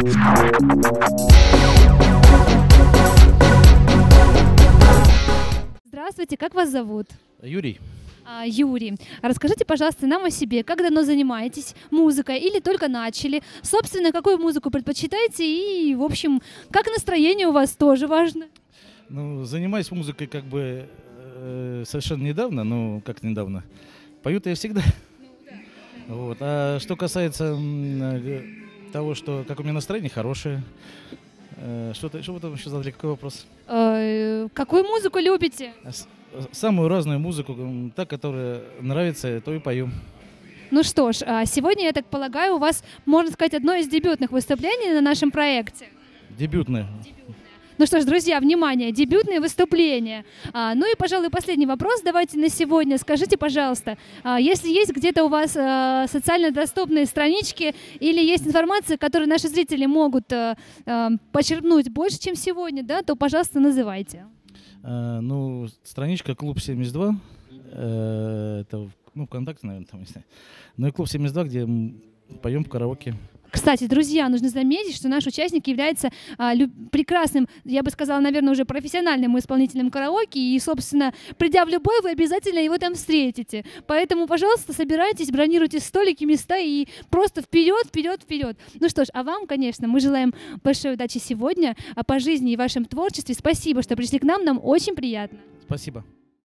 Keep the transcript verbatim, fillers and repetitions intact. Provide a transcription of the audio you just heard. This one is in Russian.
Здравствуйте, как вас зовут? Юрий. А, Юрий, расскажите, пожалуйста, нам о себе. Как давно занимаетесь музыкой или только начали? Собственно, какую музыку предпочитаете и, в общем, как настроение у вас тоже важно? Ну, занимаюсь музыкой как бы э, совершенно недавно, ну, как недавно. Пою-то я всегда. Вот. А что касается м, того, что как у меня настроение хорошее. Э, что-то, что вы там еще задали, какой вопрос? Э, какую музыку любите? С- Самую разную музыку, м, та, которая нравится, то и пою. Ну что ж, а сегодня, я так полагаю, у вас, можно сказать, одно из дебютных выступлений на нашем проекте. Дебютная. Ну что ж, друзья, внимание, дебютные выступления. А, ну и, пожалуй, последний вопрос давайте на сегодня. Скажите, пожалуйста, а, если есть где-то у вас а, социально доступные странички или есть информация, которую наши зрители могут а, а, почерпнуть больше, чем сегодня, да, то, пожалуйста, называйте. А, ну, страничка Клуб семьдесят два. Э, это, ну, ВКонтакте, наверное, там есть. Ну и Клуб семьдесят два, где м, поем в караоке. Кстати, друзья, нужно заметить, что наш участник является а, лю- прекрасным, я бы сказала, наверное, уже профессиональным исполнителем караоке, и, собственно, придя в любой, вы обязательно его там встретите. Поэтому, пожалуйста, собирайтесь, бронируйте столики, места и просто вперед, вперед, вперед. Ну что ж, а вам, конечно, мы желаем большой удачи сегодня, а по жизни и вашем творчестве. Спасибо, что пришли к нам, нам очень приятно. Спасибо.